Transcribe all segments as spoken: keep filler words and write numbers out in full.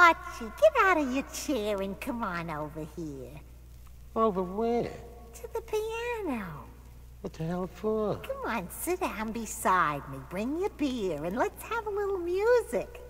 Archie, get out of your chair and come on over here. Over where? To the piano. What the hell for? Come on, sit down beside me. Bring your beer and let's have a little music.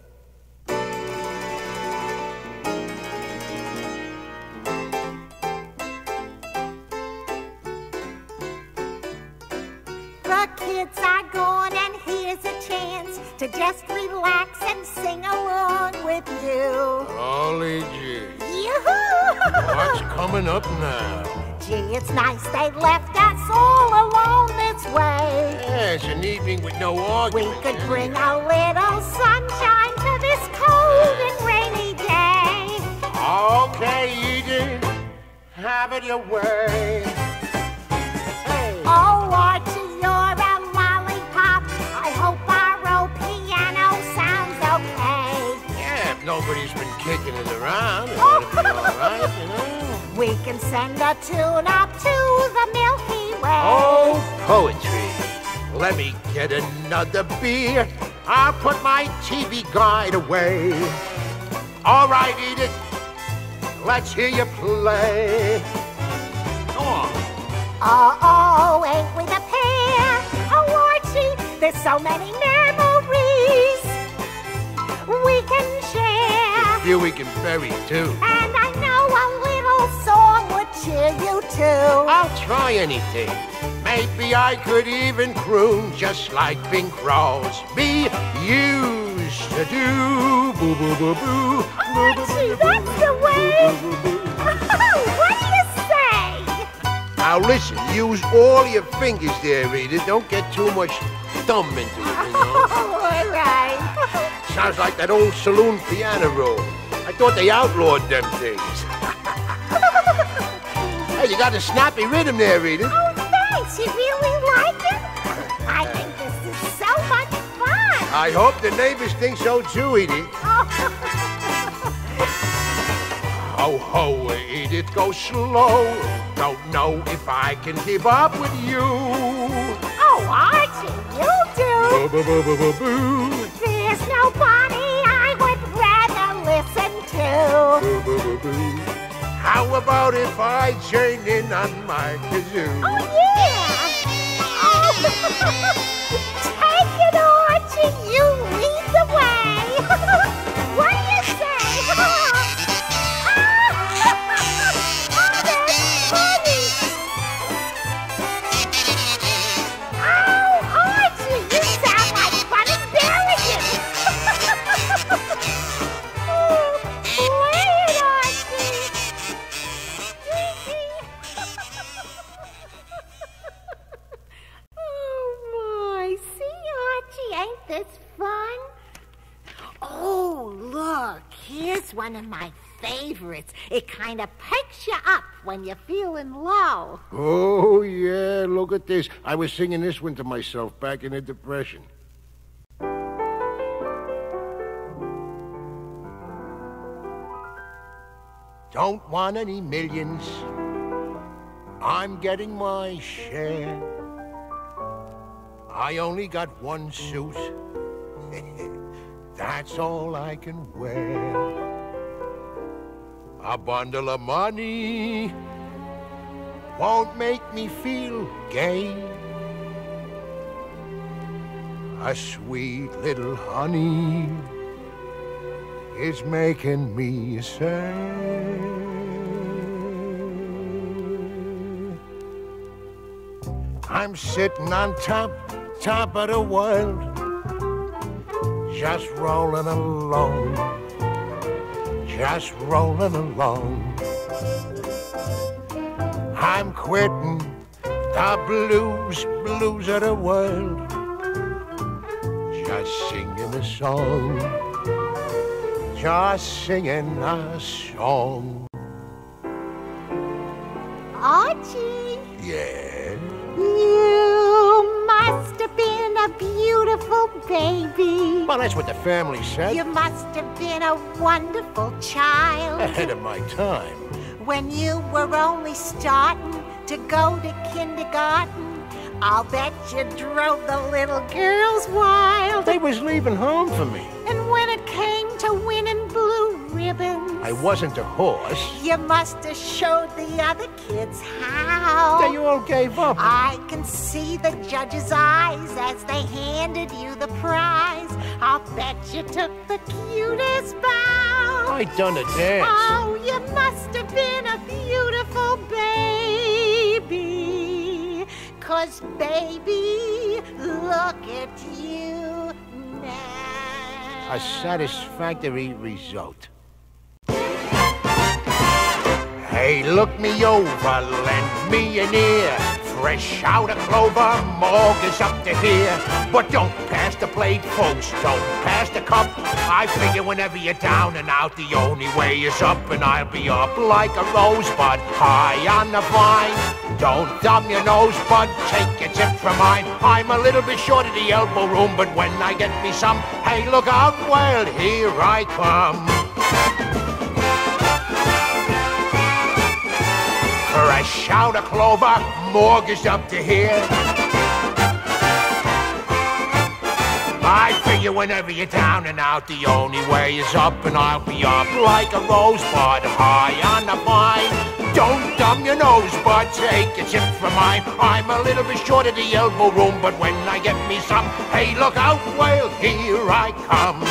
The kids are gone and here's a chance to just relax and sing along with you. Golly gee. Yoo-hoo! What's coming up now? Gee, it's nice they left us all alone this way. Yeah, it's an evening with no We argument. could bring a little sunshine to this cold and rainy day. Okay, Edith, have it your way. Hey. Oh, Archie, you're a lollipop. I hope our old piano sounds okay. Yeah, if nobody's been kicking it around, it ought to be all right, you know. We can send a tune up to the Milky Way. Oh, poetry. Let me get another beer. I'll put my T V guide away. All right, Edith. Let's hear you play. Go on. Oh, ain't we the pair? Oh, Archie, there's so many memories we can share. A few we can bury, too. And I know a little song would cheer you too. I'll try anything. Maybe I could even croon just like Bing Crosby used to do. Boo, boo, boo, boo. Archie, that's the way. What do you say? Now listen, use all your fingers there, Edith. Don't get too much thumb into it, you know? Oh, all right. Sounds like that old saloon piano roll. I thought they outlawed them things. Hey, you got a snappy rhythm there, Edith. Oh, thanks. You really like it? I think this is so much fun. I hope the neighbors think so too, Edith. Ho, ho, Edith, go slow. Don't know if I can keep up with you. Oh, Archie, you do. Boo, boo, boo, boo, boo, boo. There's nobody I would rather listen to. Boo, boo, boo, boo. How about if I join in on my kazoo? Oh, yeah. Oh. Take it, Archie. You lead the way. What do you say? One of my favorites. It kind of picks you up when you're feeling low. Oh, yeah, look at this. I was singing this one to myself back in the Depression. Don't want any millions. I'm getting my share. I only got one suit. That's all I can wear. A bundle of money won't make me feel gay. A sweet little honey is making me sad. I'm sitting on top, top of the world, just rolling along, just rolling along. I'm quitting the blues, blues of the world, just singing a song, just singing a song. Archie. Yeah? You must have been a beautiful baby. Well, that's what the family said. You must have been a wonderful child. Ahead of my time. When you were only starting to go to kindergarten, I'll bet you drove the little girls wild. They was leaving home for me. And when it came to winning blue ribbons, I wasn't a horse. You must have showed the other kids how. They all gave up. I can see the judge's eyes as they handed you the prize. I'll bet you took the cutest bow. I done a dance. Oh, you must have been a beautiful baby. 'Cause baby, look at you now. A satisfactory result. Hey, look me over, lend me an ear. Fresh out of clover, mortgage up to here. But don't pass the plate, folks, don't pass the cup. I figure whenever you're down and out, the only way is up. And I'll be up like a rosebud, high on the vine. Don't thumb your nose, bud, take a tip from mine. I'm a little bit short of the elbow room, but when I get me some, hey, look out, well, here I come. Fresh out of clover, mortgaged up to here. I figure whenever you're down and out, the only way is up, and I'll be up like a rosebud, high on the vine. Don't thumb your nose, bud, take a tip from mine. I'm a little bit short of the elbow room, but when I get me some, hey, look out, well, here I come.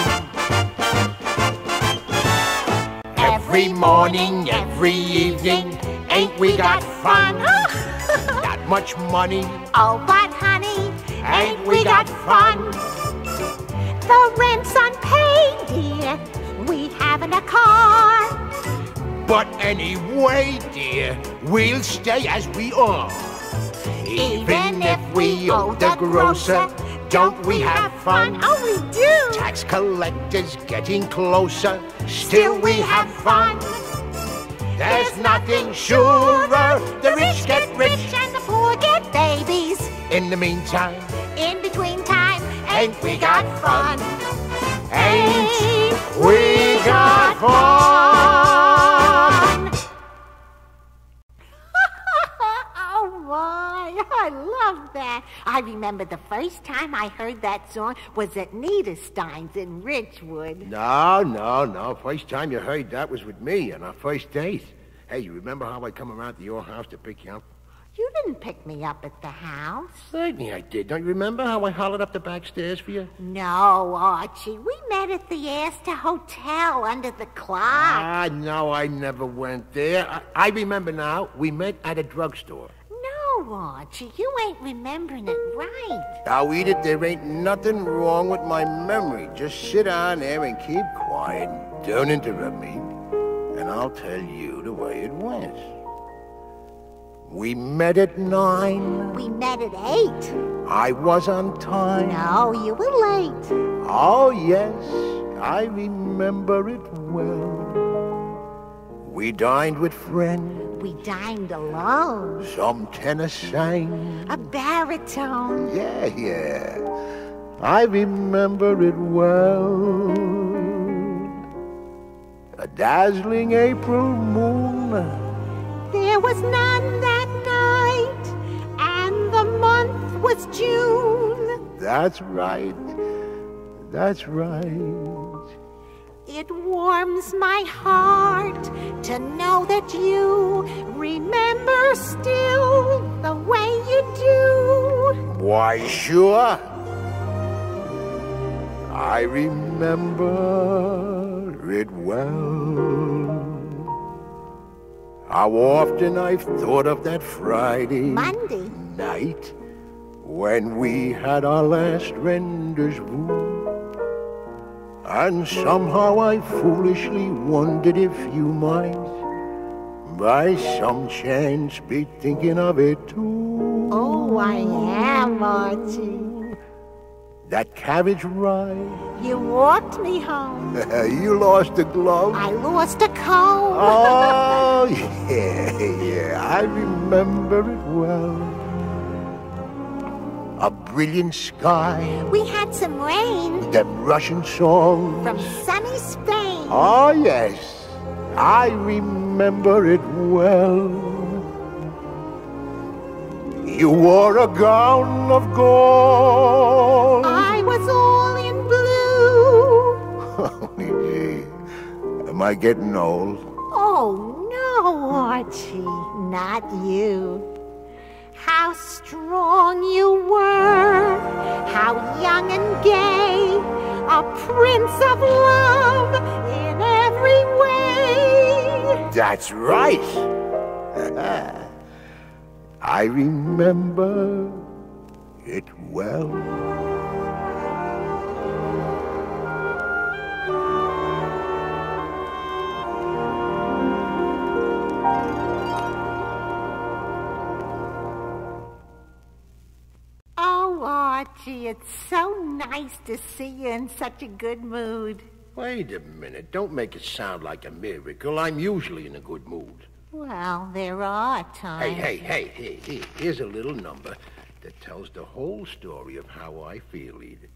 Every morning, every evening, ain't we got fun? Not much money. Oh, but honey, ain't we got fun? The rent's unpaid, dear. We haven't a car. But anyway, dear, we'll stay as we are. Even if we owe the grocer, don't we have fun? Oh, we do. Tax collectors getting closer, still we have fun. There's nothing surer. The rich get rich and the poor get babies. In the meantime, in between time, ain't we got fun? Ain't we got fun? Oh my, I love that. I remember the first time I heard that song was at Nita Stein's in Ridgewood. No, no, no. First time you heard that was with me on our first date. Hey, you remember how I come around to your house to pick you up? You didn't pick me up at the house. Certainly I did. Don't you remember how I hollered up the back stairs for you? No, Archie. We met at the Astor Hotel under the clock. Ah, no, I never went there. I, I remember now. We met at a drugstore. No, Archie. You ain't remembering it right. Now, Edith, there ain't nothing wrong with my memory. Just sit down there and keep quiet. Don't interrupt me. And I'll tell you the way it went. We met at nine. We met at eight. I was on time. No, you were late. Oh, yes, I remember it well. We dined with friends. We dined alone. Some tenor sang. A baritone. Yeah, yeah. I remember it well. A dazzling April moon. There was none that night, and the month was June. That's right. That's right. It warms my heart to know that you remember still the way you do. Why, sure. I remember it well. How often I've thought of that Friday Monday night when we had our last rendezvous. And somehow I foolishly wondered if you might, by some chance, be thinking of it too. Oh, I am, Archie. That carriage ride. You walked me home. You lost a glove. I lost a comb. Oh, yeah, yeah, I remember it well. A brilliant sky. We had some rain. Them Russian songs. From sunny Spain. Oh, yes, I remember it well. You wore a gown of gold. I was all in blue. am I getting old? Oh, no, Archie, not you. How strong you were, how young and gay, a prince of love in every way. That's right. I remember it well. Oh, Archie, it's so nice to see you in such a good mood. Wait a minute. Don't make it sound like a miracle. I'm usually in a good mood. Well, there are times. Hey, hey, hey, hey, hey. Here's a little number that tells the whole story of how I feel, Edith.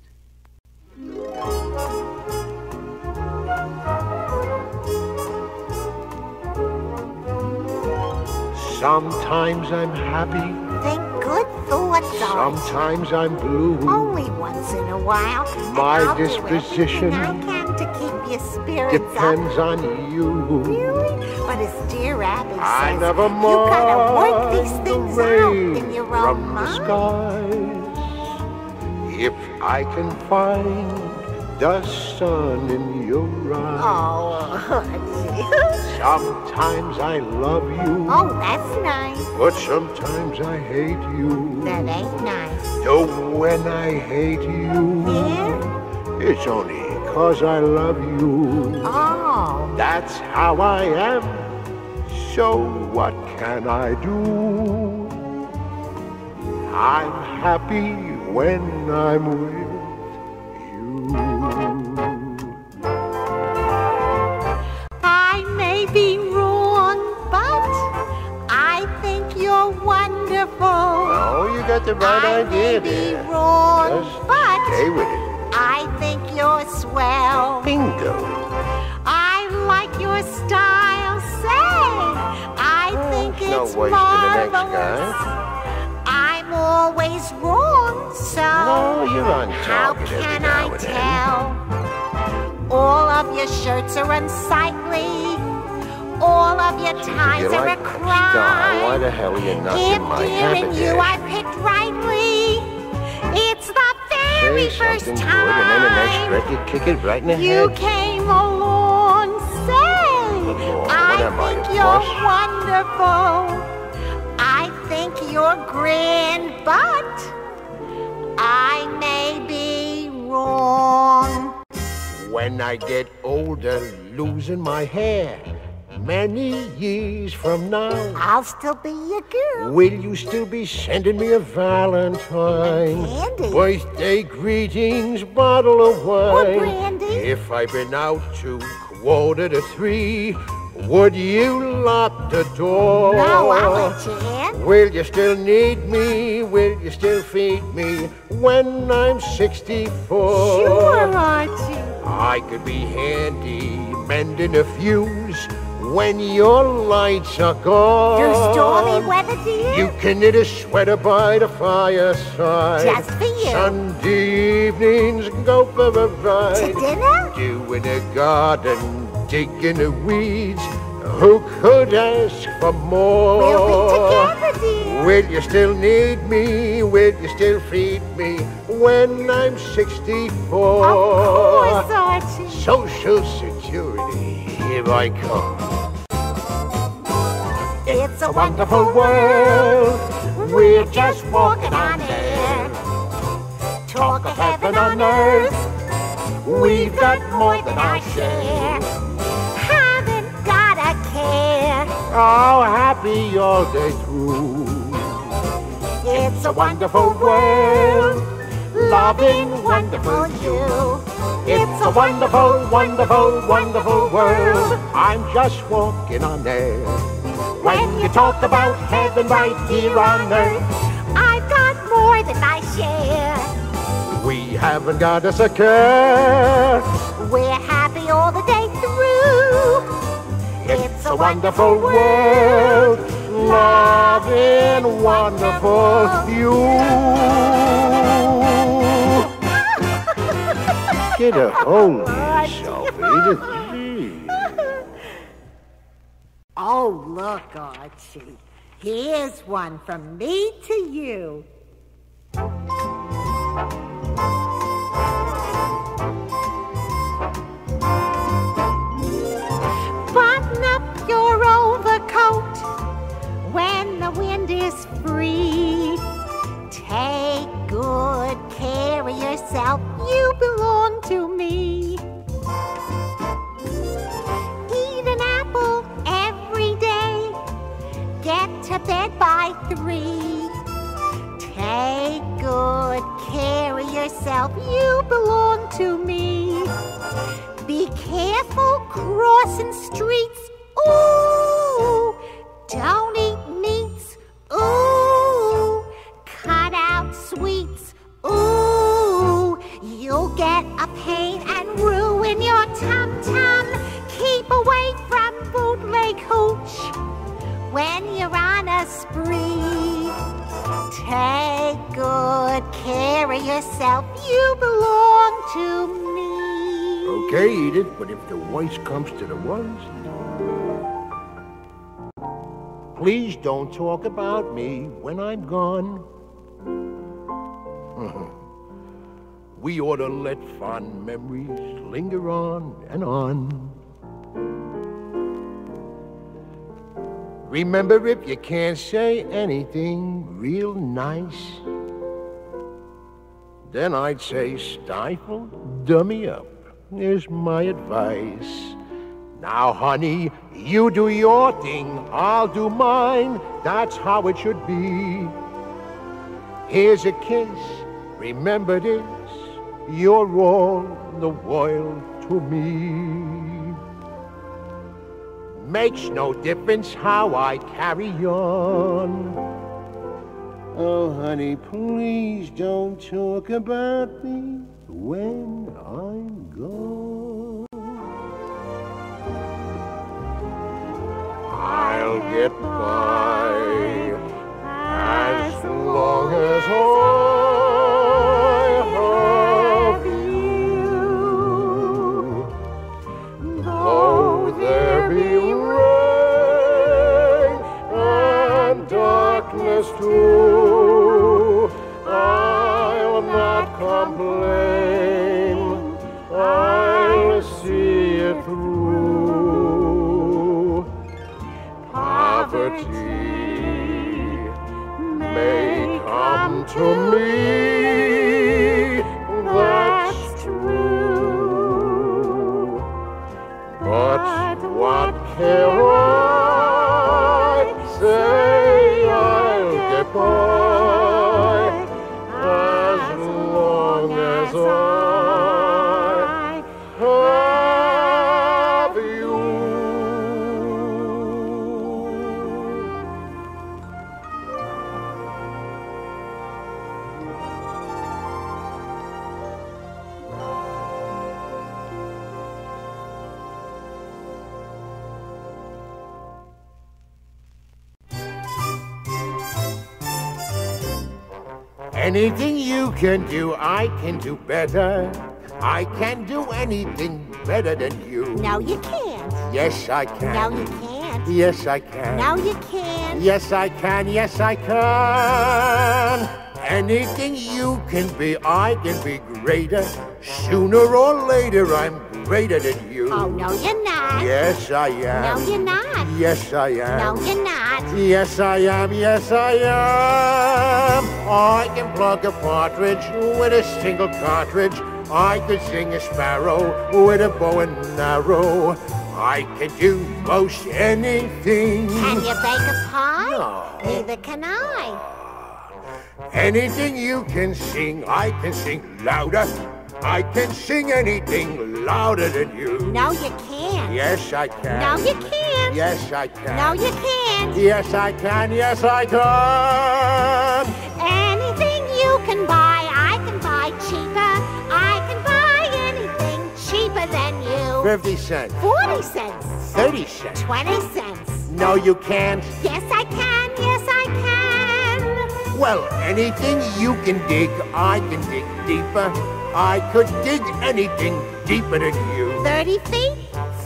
Sometimes I'm happy. Think good thoughts, Archie. Sometimes I'm blue. Only once in a while. My and I'll disposition do everything I can to keep your spirits Depends up. on you. Really? But as dear Abby says, I never you gotta work these mark things the out rain in your from own the mind. skies. If I can find the sun in your eyes. Oh, Archie. Sometimes I love you. Oh, that's nice. But sometimes I hate you. That ain't nice. So when I hate you, Yeah? it's only 'cause I love you. Oh. That's how I am. So what can I do? I'm happy when I'm with you. I may be wrong, but I think you're wonderful. Oh, you got the right I idea may be there. wrong, Just but stay with it. I think you're swell. Bingo. I like your style, say. I think no it's worse than the next marvelous. guy. I'm always wrong, so No, you're on how target every can now I and then. tell? All of your shirts are unsightly. All of your ties You're are like a a star. Why crime. the hell are you not If in my dearing you I habitat? picked rightly, it's the very Say first something time good, and then the next breath you kick it right in the you head. came along. Say, Good Lord, what I am I, think a you're boss? wonderful. I think you're grand, but I may be wrong. When I get older, losing my hair, many years from now, I'll still be your girl. will you still be sending me a Valentine? Candy. Birthday greetings, bottle of wine. brandy. If I've been out to quarter to three, would you lock the door? No, I'll let you in. Will you still need me? Will you still feed me when I'm sixty-four? Sure, Archie. I could be handy mending a fuse when your lights are gone. Your stormy weather, dear. You can knit a sweater by the fireside. Just for you. Sunday evenings, go for a ride. To dinner? Do in the garden, dig in the weeds. Who could ask for more? We'll be together, dear. Will you still need me? Will you still feed me when I'm sixty-four? Of course, Archie. Social Security, here I come. It's a Wonderful wonderful world, we're just walking on air. Talk of heaven on earth, we've got more than our share. Haven't got a care. Oh, happy all day through. It's a wonderful world, loving wonderful you. It's a wonderful, wonderful, wonderful world. I'm just walking on air. When you talk about heaven right here on earth, I've got more than my share. we haven't got us a care. We're happy all the day through. It's a wonderful world, loving wonderful you. Get a hold of yourself, Edith. Gee. Oh, look, Archie. Here's one from me to you. Button up your overcoat when the wind is free. Take good care of yourself. You belong to me. Eat an apple every day. Get to bed by three. Take good care of yourself. You belong to me. Be careful crossing streets. Ooh, don't eat meats. Ooh, cut out sweets. Ooh, you'll get a pain and ruin your tum-tum. Keep away from bootleg hooch when you're on a spree. Take good care of yourself. You belong to me. Okay, Edith, but if the worst comes to the worst, please don't talk about me when I'm gone. We ought to let fond memories linger on and on. Remember, if you can't say anything real nice, then I'd say stifle, dummy up, is my advice. Now, honey, you do your thing, I'll do mine, that's how it should be. Here's a kiss, remember this, you're all the world to me. Makes no difference how I carry on. Oh, honey, please don't talk about me when I'm gone. I'll get by as long as I have you. Though there be rain and darkness too, I'll not complain. I'll see it through. Poverty may come to me, that's true. But what care I? Say I'll get by as long as I have you. Anything you can do, I can do better. I can do anything better than you. No, you can't. Yes, I can. No, you can't. Yes, I can. No, you can't. Yes, I can. Yes, I can. Anything you can be, I can be greater. Sooner or later, I'm greater than you. Oh, no, you're not. Yes, I am. No, you're not. Yes, I am. No, you're not. Yes, I am. Yes, I am. I can plug a partridge with a single cartridge. I could sing a sparrow with a bow and arrow. I can do most anything. Can you bake a pie? No. Neither can I. Anything you can sing, I can sing louder. I can sing anything louder than you. No, you can't. Yes, I can. No, you can't. Yes, I can. No, you can't. Yes, I can. Yes, I can. Anything you can buy, I can buy cheaper. I can buy anything cheaper than you. Fifty cents. Forty cents. Thirty cents. Twenty cents. No, you can't. Yes, I can. Yes, I can. Well, anything you can dig, I can dig deeper. I could dig anything deeper than you. Thirty feet.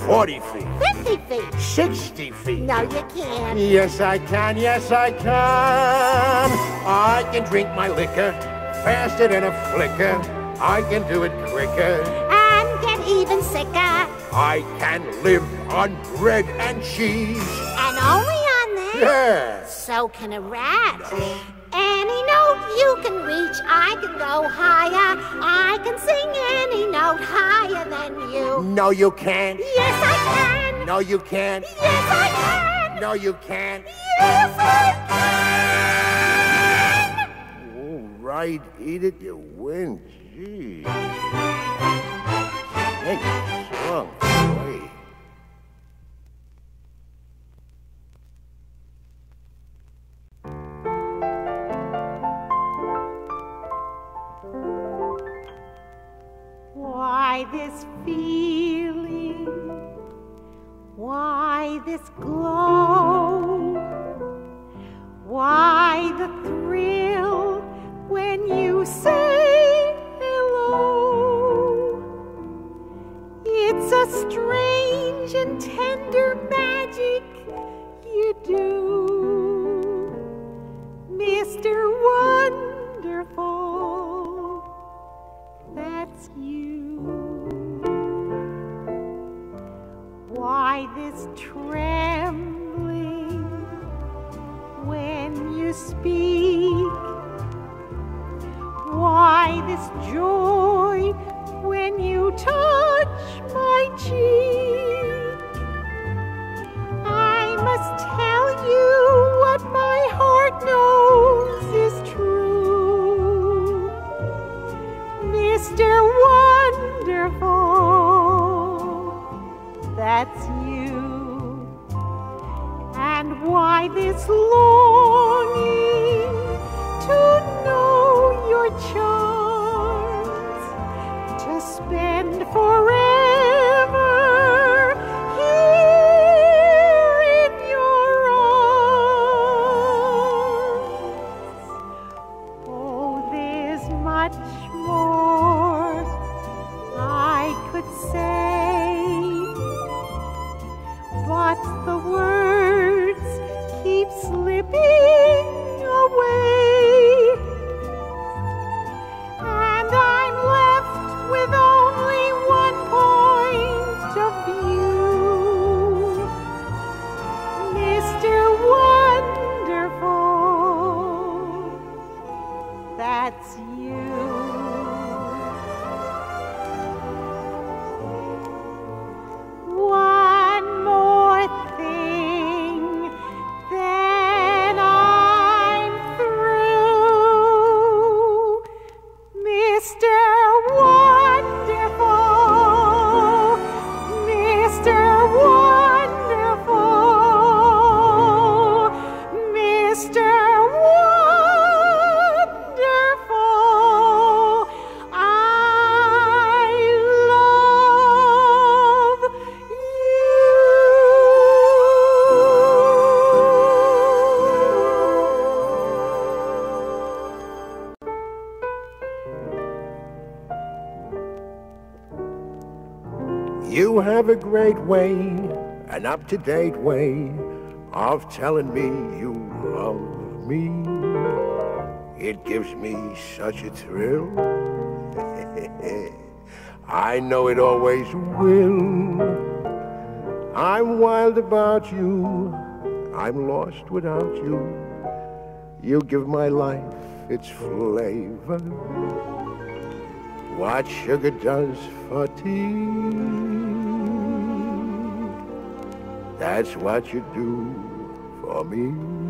forty feet. Fifty feet. Sixty feet. No, you can't. Yes, I can. Yes, I can. I can drink my liquor faster than a flicker. I can do it quicker. And get even sicker. I can live on bread and cheese. And only on that? Yeah. So can a rat. Any note you can reach, I can go higher. I can sing any note higher than you. No, you can't. Yes, I can. No, you can't. Yes, I can. No, you can't. Yes, I can. All right, eat it, you win. Gee. Thank you. Strong. Boy. Why this feeling? Why this glow? Why the thrill when you say hello? It's a strange and tender magic you do, Mister Wonderful. That's you. Why this trembling when you speak? Why this joy when you touch my cheek? I must tell you what my heart knows is true, Mister Wonderful, that's you. And why this longing to know your charms, to spend forever here in your arms. Oh, there's much more I could say, but the words keep slipping away, and I'm left with only one point of view, Mister Wonderful, that's you. One more thing, then I'm through, Mister Wonderful, Mister Wonderful, Mister Wonderful, I love You have a great way, an up-to-date way of telling me you love me. It gives me such a thrill. I know it always will. I'm wild about you. I'm lost without you. You give my life its flavor. What sugar does for tea, that's what you do for me.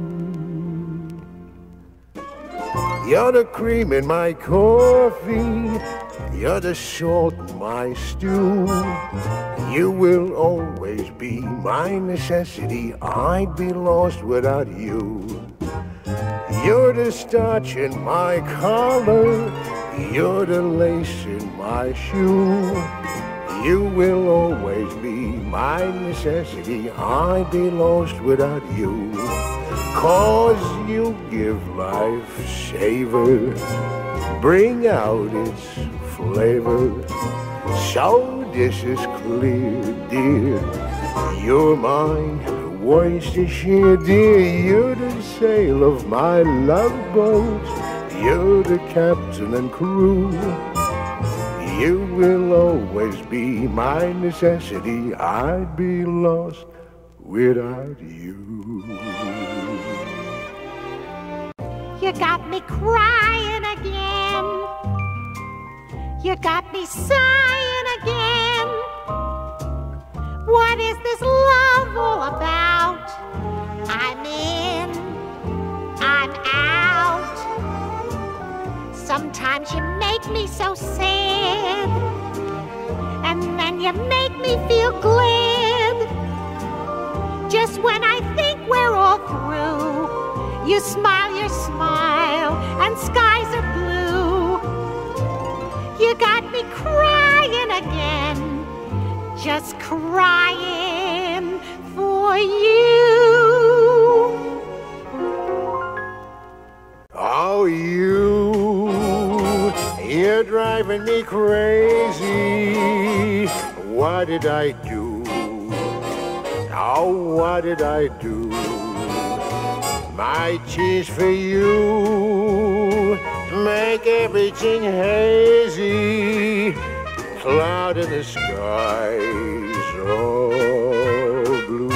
You're the cream in my coffee, you're the salt in my stew. You will always be my necessity, I'd be lost without you. You're the starch in my collar, you're the lace in my shoe. You will always be my necessity, I'd be lost without you. Cause you give life savor, bring out its flavor. So this is clear, dear. You're mine, voice to share, dear. You're the sail of my love boat. You're the captain and crew. You will always be my necessity. I'd be lost without you. You got me crying again. You got me sighing again. What is this love all about? I'm in, I'm out. Sometimes you make me so sad, and then you make me feel glad. Just when I think we're all through, you smile your smile, and skies are blue. You got me crying again, just crying for you. Oh, you, you're driving me crazy. What did I do? Oh, what did I do? My tears for you make everything hazy. Cloud in the skies all blue.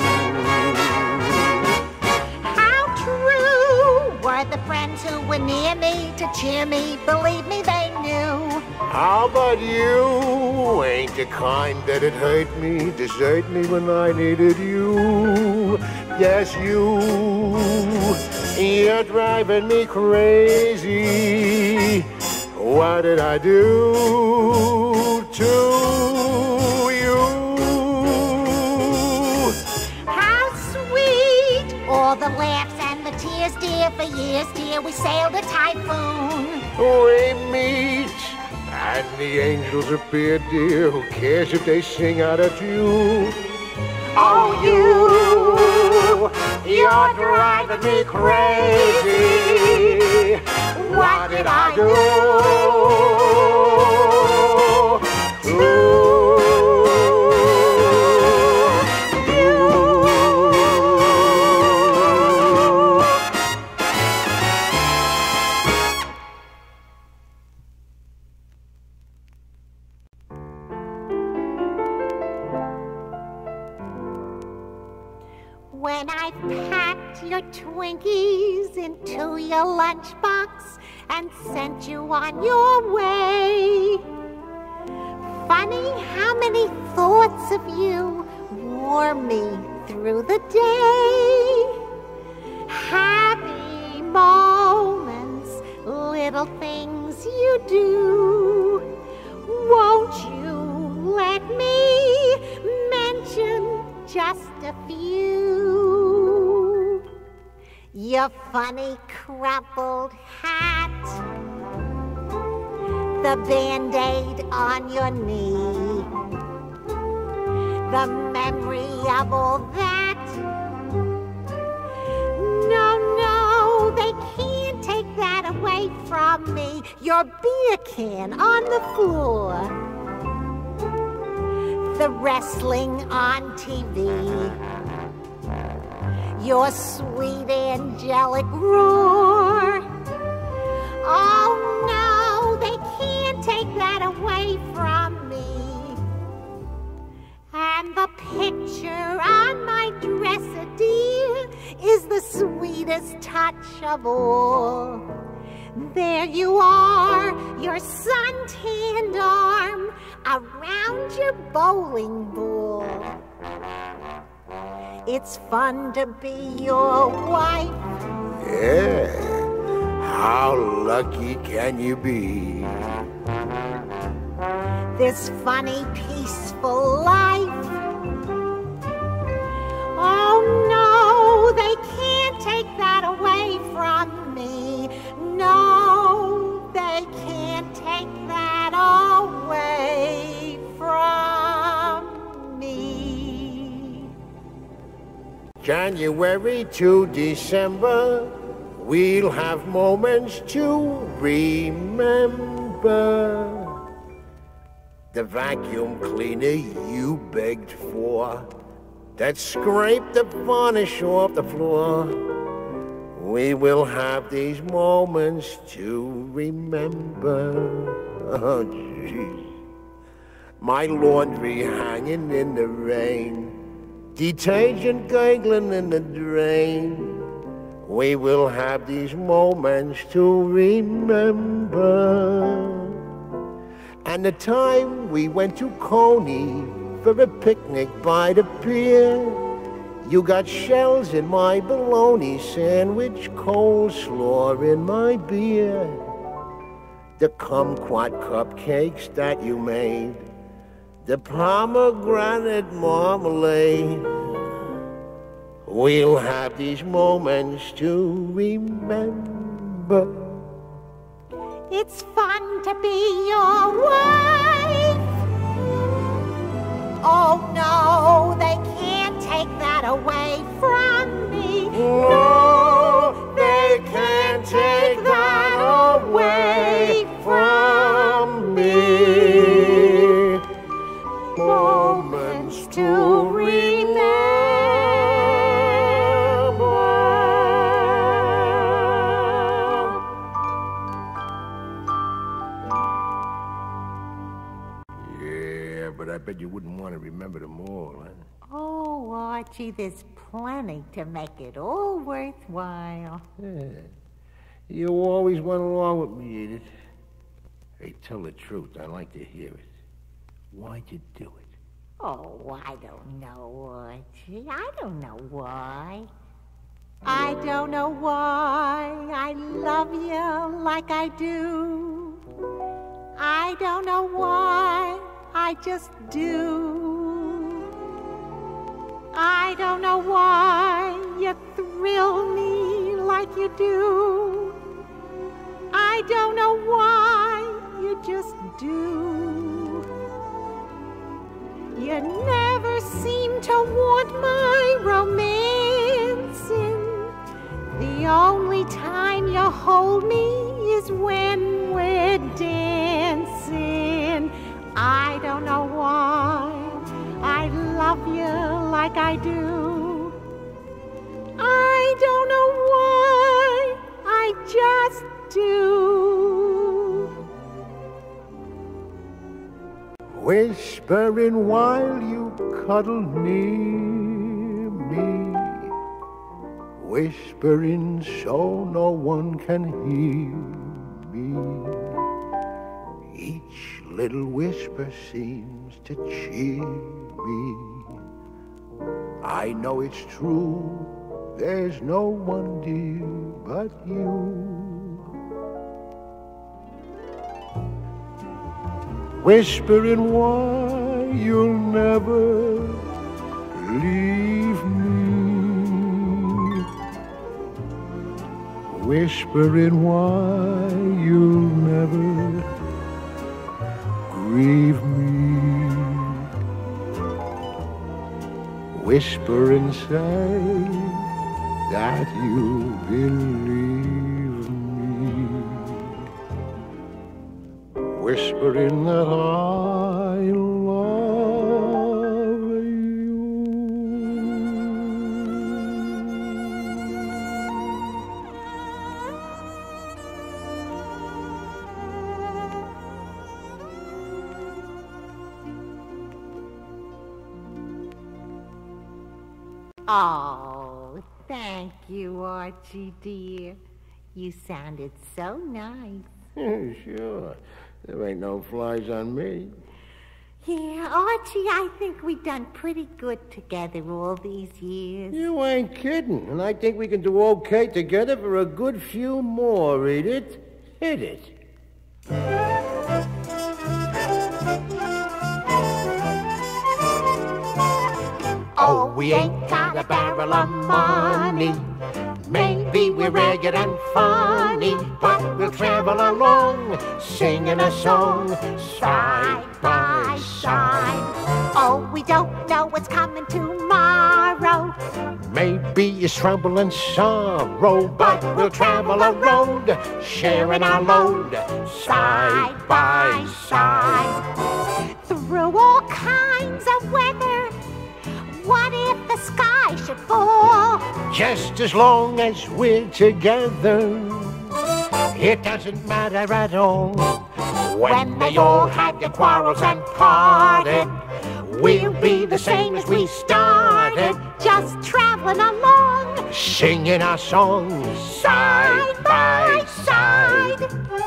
How true were the friends who were near me to cheer me? Believe me, they knew. How about you? Ain't the kind that'd hurt me, desert me when I needed you. Yes, you. You're driving me crazy. What did I do to you? How sweet! All the laughs and the tears, dear. For years, dear, we sailed a typhoon. We meet, and the angels appear, dear. Who cares if they sing out of tune? Oh, you, you're driving me crazy. What did I do to you? When I've packed your Twinkies into your lunchbox and sent you on your way, funny how many thoughts of you warm me through the day. Happy moments, little things you do. Won't you let me mention just a few? Your funny crumpled hat, the Band-Aid on your knee, the memory of all that. No, no, they can't take that away from me. Your beer can on the floor, the wrestling on T V, your sweet angelic roar. Oh no, they can't take that away from me. And the picture on my dresser, dear, is the sweetest touch of all. There you are, your sun-tanned arm around your bowling ball. It's fun to be your wife. Yeah, how lucky can you be? This funny, peaceful life. Oh no, they can't take that away from me. No, they can't take that away from me. January to December, we'll have moments to remember. the vacuum cleaner you begged for, that scraped the varnish off the floor. We will have these moments to remember. Oh, jeez. My laundry hanging in the rain, detergent gurgling in the drain. We will have these moments to remember. And the time we went to Coney for a picnic by the pier, you got shells in my bologna sandwich, coleslaw in my beer. The kumquat cupcakes that you made, the pomegranate marmalade. We'll have these moments to remember. It's fun to be your wife. Oh no, they can't take that away from me. No, they can't take that away from me. Moments to remember. Yeah, but I bet you wouldn't want to remember them all, huh? Oh, Archie, there's plenty to make it all worthwhile. Yeah. You always went along with me, Edith. Hey, tell the truth. I like to hear it. Why'd you do it? Oh, I don't know, Archie. I don't know why. I don't know why I love you like I do. I don't know why I just do. I don't know why you thrill me like you do. I don't know why you just do. You never seem to want my romancing. The only time you hold me is when we're dancing. I don't know why I love you like I do. I don't know why I just do. Whispering while you cuddle near me, whispering so no one can hear me. Each little whisper seems to cheer me. I know it's true, there's no one dear but you. Whispering why you'll never leave me, whispering why you'll never grieve me, whisper and say that you believe me, whispering that I love you. Oh, thank you, Archie dear. You sounded so nice. Yeah, sure. There ain't no flies on me. Yeah, Archie, I think we've done pretty good together all these years. You ain't kidding. And I think we can do okay together for a good few more, Edith. Hit it. Oh, we ain't got a barrel of money. Maybe we're ragged and funny, but we'll travel along, singing a song, side by side. Oh, we don't know what's coming tomorrow. Maybe it's trouble and sorrow, but we'll travel a road, sharing our load, side by side. through all kinds of weather. What if the sky should fall? Just as long as we're together, it doesn't matter at all. When they all had their quarrels and parted, we'll be the same as we started. Just traveling along, singing our songs side by side.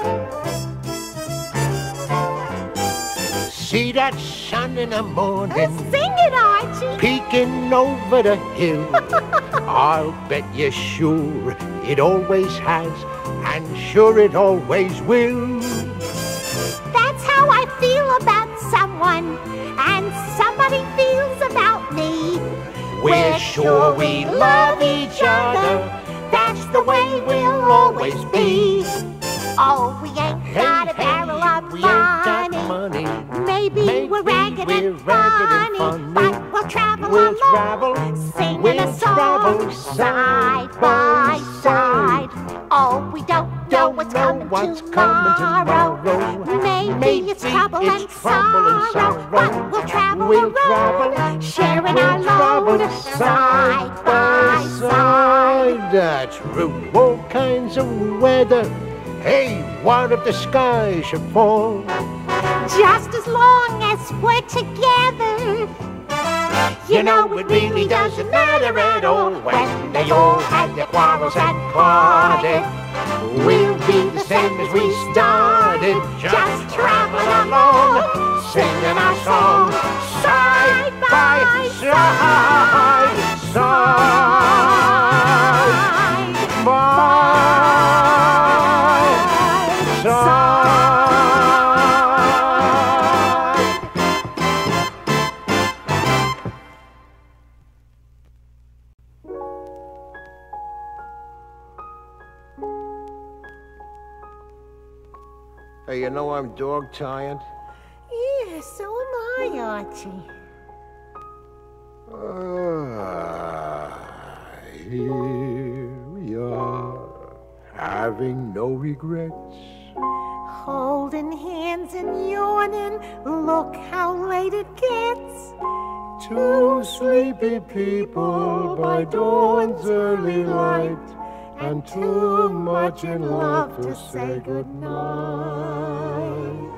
See that sun in the morning, sing it, Archie, peeking over the hill. I'll bet you're sure it always has, and sure it always will. That's how I feel about someone, and somebody feels about me. We're sure we love each other, that's the way we'll always be. Oh, we ain't Hey, got a hey, barrel of we ain't got money. money. Maybe, Maybe we're ragged we're and ragged and funny, funny. but we'll travel We'll along, travel, singing we'll a song travel side side by by side. Oh, we don't know Don't what's know coming what's tomorrow. coming tomorrow. Maybe, Maybe it's trouble and it's trouble and sorrow, sorrow. but we'll travel We'll the road, travel, sharing we'll our travel load side by side. That's through all kinds of weather. Hey, what if the sky should fall? Just as long as we're together, You know it really doesn't matter at all. When they all had their quarrels and parted, we'll be the same as we started. Just traveling along, singing our song side by side, side by side. Hey, you know I'm dog tired. Yeah, so am I, Archie. Ah, here we are, having no regrets. Holding hands and yawning, look how late it gets. Two sleepy people by dawn's early light, and too much in love to say goodnight.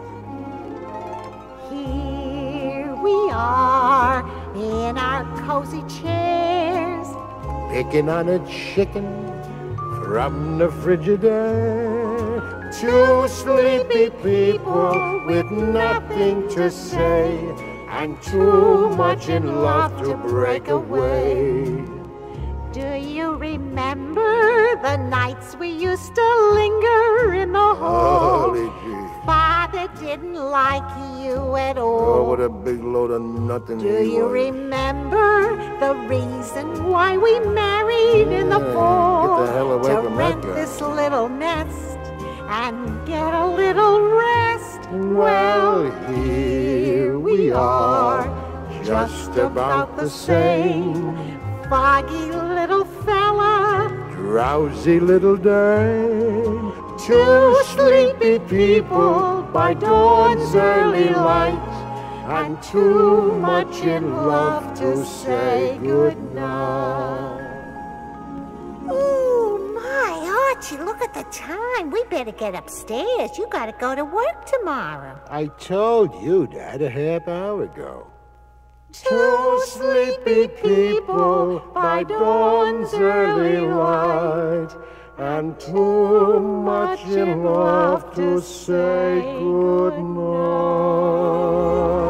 Here we are in our cozy chairs, Picking on a chicken from the Frigidaire. Two sleepy people with nothing to say, and too much in love to break away. Do you remember the nights we used to linger in the hall? Holy gee. Father didn't like you at all. Oh, what a big load of nothing. Do he you was. remember the reason why we married in the Yeah, fall? get the hell away to from that rent guy. this little nest and get a little rest. Well, here we are, just about the same. Foggy little fella, Drowsy little dame. Two sleepy people by dawn's early light, and too much in love to say goodnight. ooh, my Archie, look at the time. We better get upstairs. You gotta go to work tomorrow. I told you that a half hour ago. Two sleepy people by dawn's early light, and too much in love to say goodnight.